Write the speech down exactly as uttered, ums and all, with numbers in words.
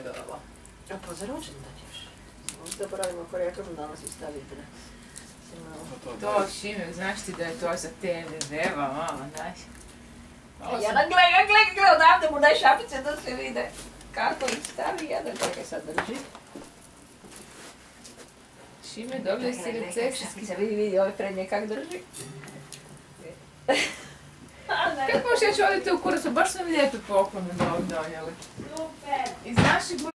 je ovo? A pa za rođendan još. Možda poradimo ako ja kažem danas i staviti. To, Šime, znaš ti da je to za tebe, beba, mama, znaš. Jedan gleda, gleda, gleda, odavde mu daj šapice da se vide kako ih stavi, jedan čekaj sad drži. Šime, dobili si recept. Šapice, vidi, vidi, ove prednje kak drži. Kako možeš ja ću oditi u kuracu, baš su mi lijepe poklone donijeli. Super! Iz našeg